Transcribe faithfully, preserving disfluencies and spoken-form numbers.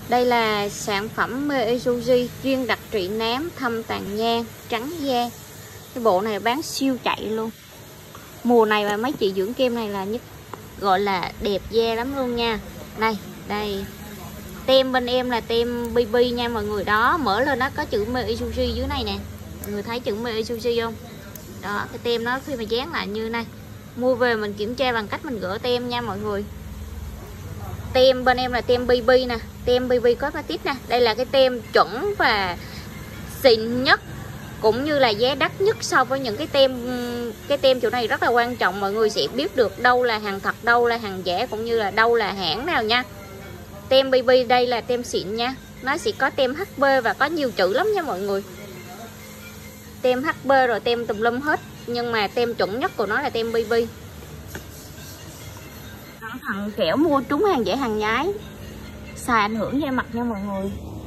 Đây là sản phẩm Meisuji chuyên đặc trị nám, thâm tàn nhang, trắng da. Cái bộ này bán siêu chạy luôn. Mùa này mà mấy chị dưỡng kem này là nhất, gọi là đẹp da lắm luôn nha. Đây, đây. Tem bên em là tem bê bê nha mọi người. Đó, mở lên nó có chữ Meisuji dưới này nè. Mọi người thấy chữ Meisuji không? Đó, cái tem nó khi mà dán lại như này. Mua về mình kiểm tra bằng cách mình gỡ tem nha mọi người. Tem bên em là tem bê bê nè, tem bê bê Cosmetics nè. Đây là cái tem chuẩn và xịn nhất, cũng như là giá đắt nhất so với những cái tem. Cái tem chỗ này rất là quan trọng, mọi người sẽ biết được đâu là hàng thật, đâu là hàng giả, cũng như là đâu là hãng nào nha. Tem bê bê đây là tem xịn nha. Nó sẽ có tem hát pê và có nhiều chữ lắm nha mọi người. Tem hát pê rồi tem tùm lum hết, nhưng mà tem chuẩn nhất của nó là tem bê bê. Cẩn thận kẻo mua trúng hàng giả hàng nhái, xài ảnh hưởng da mặt nha mọi người.